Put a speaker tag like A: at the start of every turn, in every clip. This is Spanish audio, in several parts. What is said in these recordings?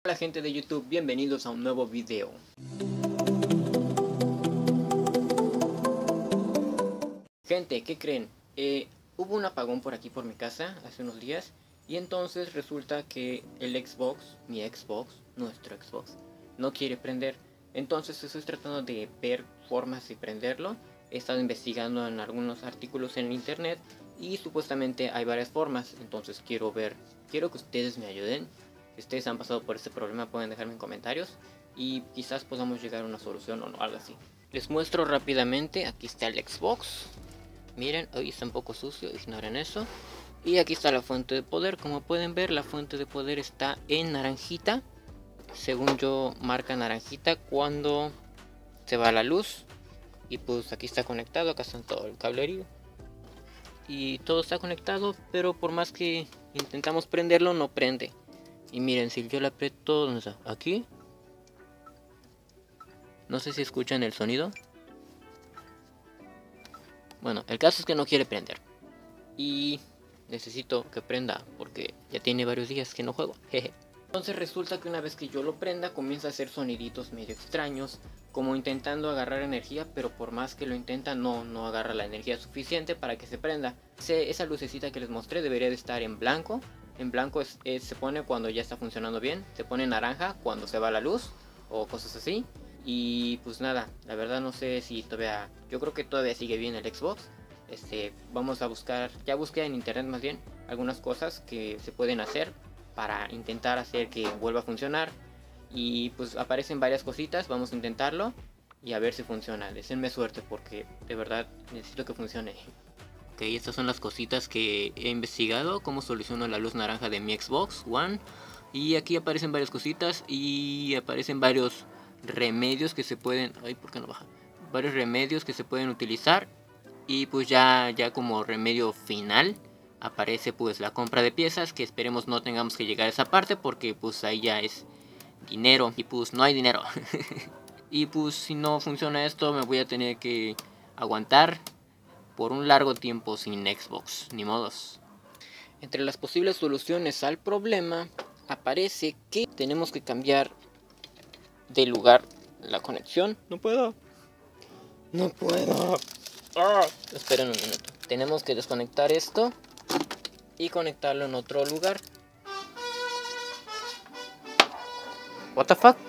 A: Hola gente de YouTube, bienvenidos a un nuevo video. Gente, ¿qué creen? Hubo un apagón por aquí por mi casa hace unos días y entonces resulta que el Xbox, nuestro Xbox, no quiere prender. Entonces estoy tratando de ver formas de prenderlo. He estado investigando en algunos artículos en internet y supuestamente hay varias formas. Entonces quiero que ustedes me ayuden. Si ustedes han pasado por este problema pueden dejarme en comentarios y quizás podamos llegar a una solución o no, algo así. Les muestro rápidamente, aquí está el Xbox. Miren, hoy está un poco sucio, ignoren eso. Y aquí está la fuente de poder, como pueden ver la fuente de poder está en naranjita. Según yo marca naranjita cuando se va la luz. Y pues aquí está conectado, acá está todo el cablerío. Y todo está conectado, pero por más que intentamos prenderlo no prende. Y miren, si yo le aprieto, ¿dónde está? Aquí. No sé si escuchan el sonido. Bueno, el caso es que no quiere prender. Y necesito que prenda porque ya tiene varios días que no juego. Jeje. Entonces resulta que una vez que yo lo prenda comienza a hacer soniditos medio extraños, como intentando agarrar energía, pero por más que lo intenta no agarra la energía suficiente para que se prenda. Esa lucecita que les mostré debería de estar en blanco. En blanco se pone cuando ya está funcionando bien. Se pone naranja cuando se va la luz o cosas así. Y pues nada, la verdad no sé si todavía... Yo creo que todavía sigue bien el Xbox. Vamos a buscar, ya busqué en internet más bien, algunas cosas que se pueden hacer para intentar hacer que vuelva a funcionar. Y pues aparecen varias cositas, vamos a intentarlo y a ver si funciona. Deseenme suerte porque de verdad necesito que funcione. Ok, estas son las cositas que he investigado, cómo soluciono la luz naranja de mi Xbox One. Y aquí aparecen varias cositas y aparecen varios remedios que se pueden... Ay, ¿por qué no baja? Varios remedios que se pueden utilizar. Y pues ya como remedio final aparece pues la compra de piezas, que esperemos no tengamos que llegar a esa parte porque pues ahí ya es dinero y pues no hay dinero. Y pues si no funciona esto me voy a tener que aguantar por un largo tiempo sin Xbox, ni modos. Entre las posibles soluciones al problema aparece que tenemos que cambiar de lugar la conexión. No puedo. Esperen un minuto. Tenemos que desconectar esto y conectarlo en otro lugar. What the fuck?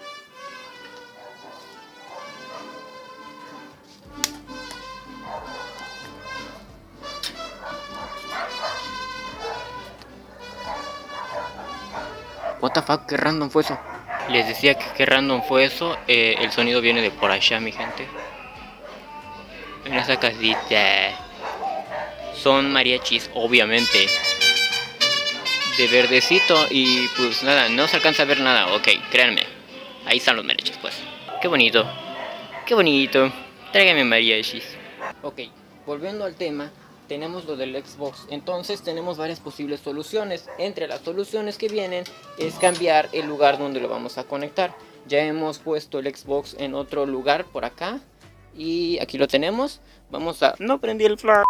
A: What the fuck, qué random fue eso. Les decía que qué random fue eso. El sonido viene de por allá, mi gente. En esa casita son mariachis, obviamente, de verdecito. Y pues nada, no se alcanza a ver nada. Ok, créanme, ahí están los mariachis pues. Qué bonito, qué bonito. Tráigame mariachis. Ok, volviendo al tema, tenemos lo del Xbox. Entonces tenemos varias posibles soluciones. Entre las soluciones que vienen es cambiar el lugar donde lo vamos a conectar. Ya hemos puesto el Xbox en otro lugar por acá y aquí lo tenemos. Vamos a... No prendí el flash.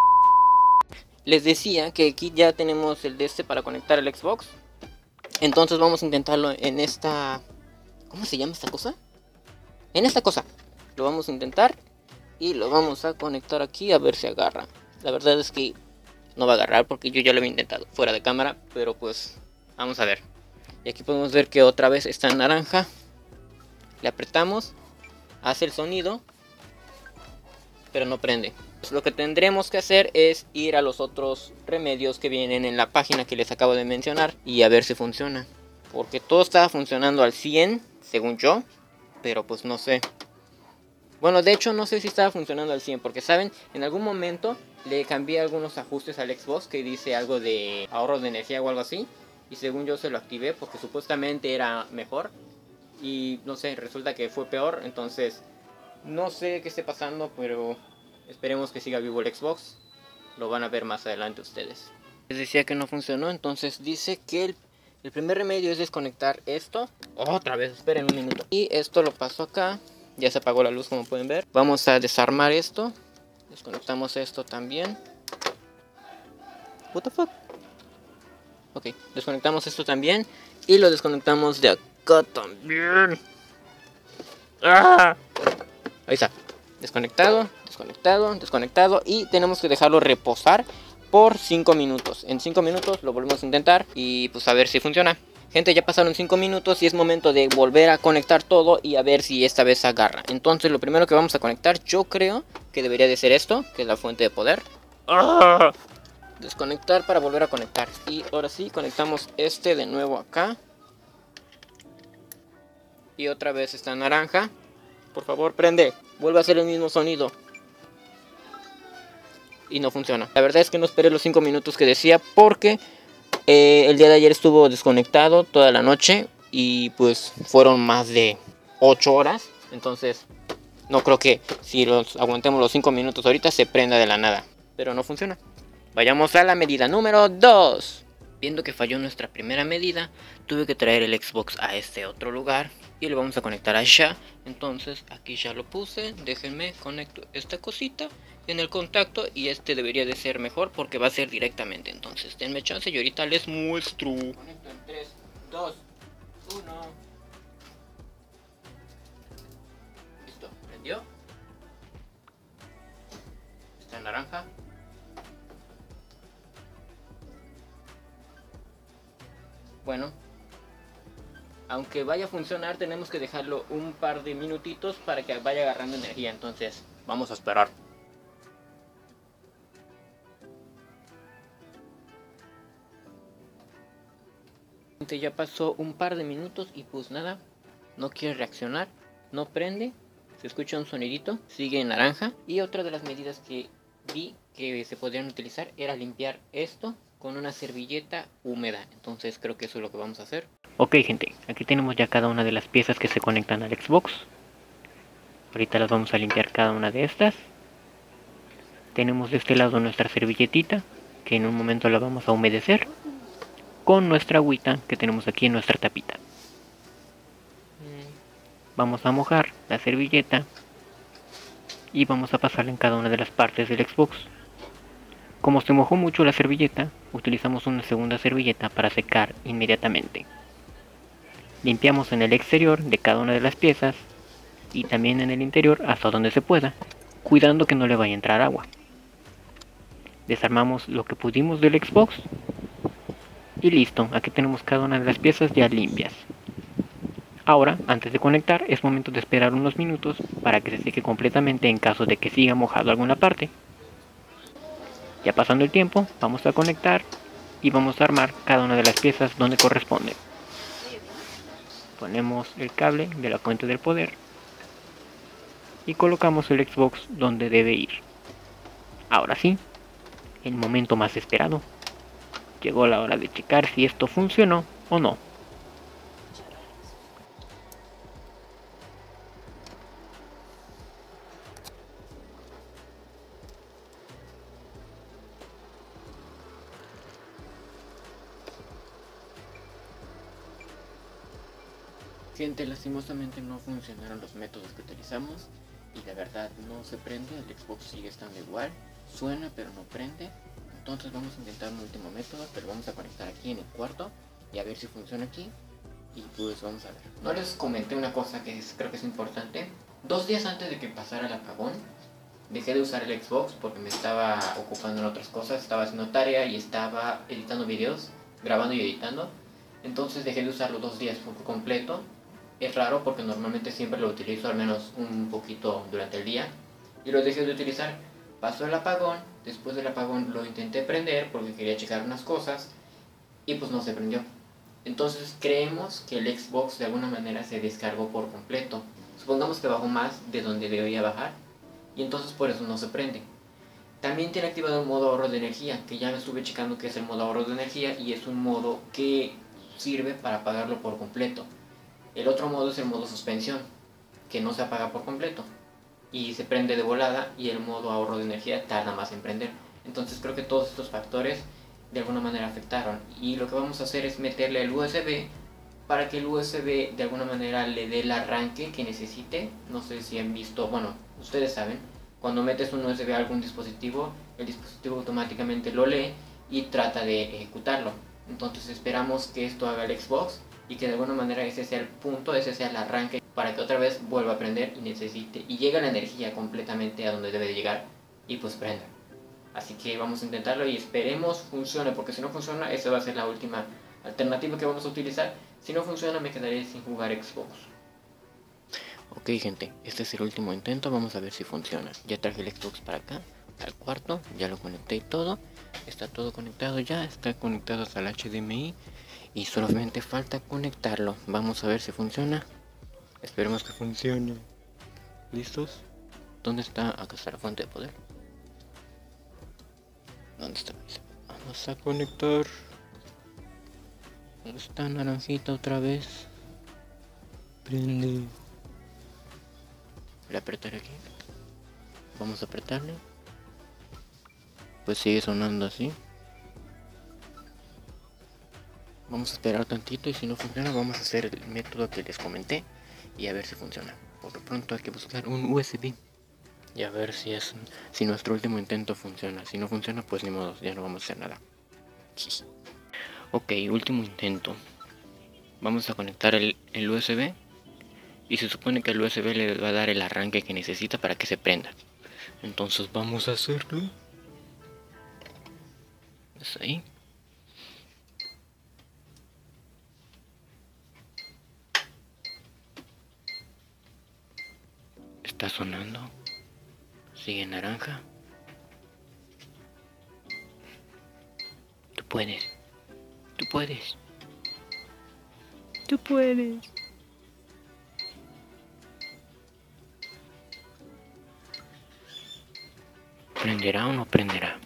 A: Les decía que aquí ya tenemos el de para conectar el Xbox. Entonces vamos a intentarlo en esta... ¿Cómo se llama esta cosa? En esta cosa. Lo vamos a intentar y lo vamos a conectar aquí a ver si agarra. La verdad es que no va a agarrar porque yo ya lo había intentado fuera de cámara, pero pues vamos a ver. Y aquí podemos ver que otra vez está en naranja. Le apretamos, hace el sonido, pero no prende. Pues lo que tendremos que hacer es ir a los otros remedios que vienen en la página que les acabo de mencionar y a ver si funciona. Porque todo estaba funcionando al 100, según yo, pero pues no sé. Bueno, de hecho no sé si estaba funcionando al 100 porque, ¿saben? En algún momento le cambié algunos ajustes al Xbox que dice algo de ahorro de energía o algo así. Y según yo se lo activé porque supuestamente era mejor. Y no sé, resulta que fue peor. Entonces no sé qué esté pasando, pero esperemos que siga vivo el Xbox. Lo van a ver más adelante ustedes. Les decía que no funcionó, entonces dice que el primer remedio es desconectar esto. Otra vez, esperen un minuto. Y esto lo paso acá. Ya se apagó la luz como pueden ver. Vamos a desarmar esto. Desconectamos esto también. What the fuck. Ok, desconectamos esto también. Y lo desconectamos de acá también. ¡Ah! Ahí está. Desconectado, desconectado, desconectado. Y tenemos que dejarlo reposar por 5 minutos. En 5 minutos lo volvemos a intentar y pues a ver si funciona. Gente, ya pasaron 5 minutos y es momento de volver a conectar todo y a ver si esta vez agarra. Entonces lo primero que vamos a conectar, yo creo que debería de ser esto, que es la fuente de poder. ¡Ah! Desconectar para volver a conectar. Y ahora sí, conectamos este de nuevo acá. Y otra vez esta naranja. Por favor, prende. Vuelve a hacer el mismo sonido. Y no funciona. La verdad es que no esperé los 5 minutos que decía porque el día de ayer estuvo desconectado toda la noche. Y pues fueron más de 8 horas. Entonces no creo que si aguantemos los 5 minutos ahorita se prenda de la nada. Pero no funciona. Vayamos a la medida número 2. Viendo que falló nuestra primera medida, tuve que traer el Xbox a este otro lugar y lo vamos a conectar allá. Entonces aquí ya lo puse, déjenme conecto esta cosita en el contacto y este debería de ser mejor porque va a ser directamente. Entonces denme chance y ahorita les muestro. Conecto en 3, 2, 1. Listo, prendió. Está en naranja. Bueno, aunque vaya a funcionar, tenemos que dejarlo un par de minutitos para que vaya agarrando energía. Entonces, vamos a esperar. Ya pasó un par de minutos y pues nada, no quiere reaccionar, no prende, se escucha un sonidito, sigue en naranja. Y otra de las medidas que vi que se podrían utilizar era limpiar esto con una servilleta húmeda. Entonces creo que eso es lo que vamos a hacer. Ok gente, aquí tenemos ya cada una de las piezas que se conectan al Xbox. Ahorita las vamos a limpiar cada una de estas. Tenemos de este lado nuestra servilletita, que en un momento la vamos a humedecer con nuestra agüita que tenemos aquí en nuestra tapita. Vamos a mojar la servilleta y vamos a pasarla en cada una de las partes del Xbox. Como se mojó mucho la servilleta, utilizamos una segunda servilleta para secar inmediatamente. Limpiamos en el exterior de cada una de las piezas y también en el interior hasta donde se pueda, cuidando que no le vaya a entrar agua. Desarmamos lo que pudimos del Xbox y listo, aquí tenemos cada una de las piezas ya limpias. Ahora, antes de conectar, es momento de esperar unos minutos para que se seque completamente en caso de que siga mojado alguna parte. Ya pasando el tiempo, vamos a conectar y vamos a armar cada una de las piezas donde corresponde. Ponemos el cable de la fuente del poder y colocamos el Xbox donde debe ir. Ahora sí, el momento más esperado. Llegó la hora de checar si esto funcionó o no. Gente, lastimosamente no funcionaron los métodos que utilizamos y de verdad no se prende, el Xbox sigue estando igual, suena pero no prende. Entonces vamos a intentar un último método, pero vamos a conectar aquí en el cuarto y a ver si funciona aquí. Y pues vamos a ver. No les comenté una cosa que creo que es importante. 2 días antes de que pasara el apagón, dejé de usar el Xbox porque me estaba ocupando en otras cosas. Estaba haciendo tarea y estaba editando videos, grabando y editando. Entonces dejé de usarlo 2 días por completo. Es raro porque normalmente siempre lo utilizo al menos un poquito durante el día. Y lo dejé de utilizar. Pasó el apagón, después del apagón lo intenté prender porque quería checar unas cosas. Y pues no se prendió. Entonces creemos que el Xbox de alguna manera se descargó por completo. Supongamos que bajó más de donde debería bajar. Y entonces por eso no se prende. También tiene activado el modo ahorro de energía, que ya me estuve checando que es el modo ahorro de energía y es un modo que sirve para apagarlo por completo. El otro modo es el modo suspensión, que no se apaga por completo y se prende de volada, y el modo ahorro de energía tarda más en prender. Entonces creo que todos estos factores de alguna manera afectaron, y lo que vamos a hacer es meterle el USB para que el USB de alguna manera le dé el arranque que necesite. No sé si han visto, bueno, ustedes saben, cuando metes un USB a algún dispositivo, el dispositivo automáticamente lo lee y trata de ejecutarlo. Entonces esperamos que esto haga el Xbox y que de alguna manera ese sea el punto, ese sea el arranque para que otra vez vuelva a prender y necesite y llegue la energía completamente a donde debe de llegar y pues prenda. Así que vamos a intentarlo y esperemos funcione, porque si no funciona esa va a ser la última alternativa que vamos a utilizar. Si no funciona me quedaré sin jugar Xbox. Ok gente, este es el último intento, vamos a ver si funciona. Ya traje el Xbox para acá, al cuarto, ya lo conecté y todo. Está todo conectado ya, está conectado hasta el HDMI y solamente falta conectarlo. Vamos a ver si funciona. Esperemos que funcione. ¿Listos? ¿Dónde está? Acá está la fuente de poder. ¿Dónde está? Vamos a conectar. ¿Dónde está naranjita otra vez? Prende. Le apretaré aquí. Vamos a apretarle. Pues sigue sonando así. Vamos a esperar tantito y si no funciona vamos a hacer el método que les comenté y a ver si funciona. Por lo pronto hay que buscar un USB y a ver si nuestro último intento funciona. Si no funciona pues ni modo, ya no vamos a hacer nada. Ok, último intento. Vamos a conectar el USB y se supone que el USB le va a dar el arranque que necesita para que se prenda. Entonces vamos a hacerlo. Es ahí. Está sonando. Sigue naranja. Tú puedes. Tú puedes. Tú puedes. ¿Prenderá o no prenderá?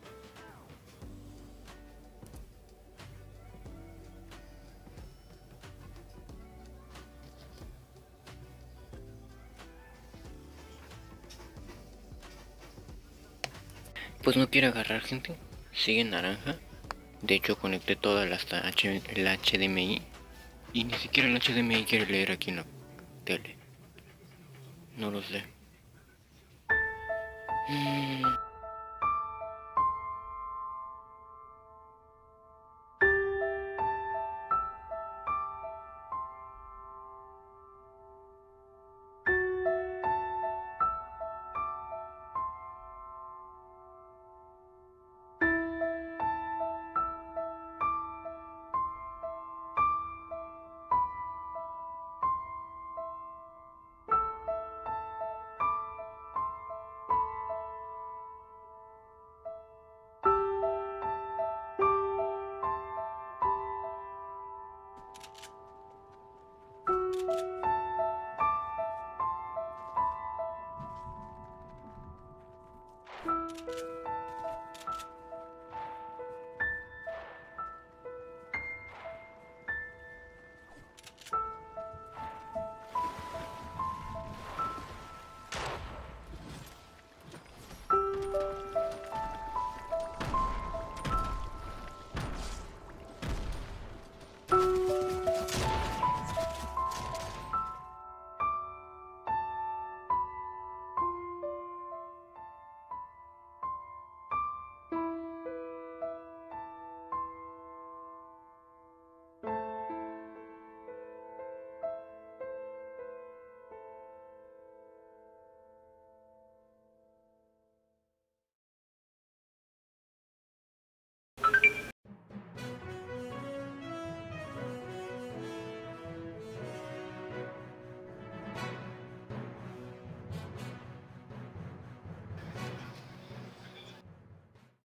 A: Pues no quiere agarrar, gente. Sigue naranja. De hecho conecté toda el HDMI. Y ni siquiera el HDMI quiere leer aquí en la tele. No los lee.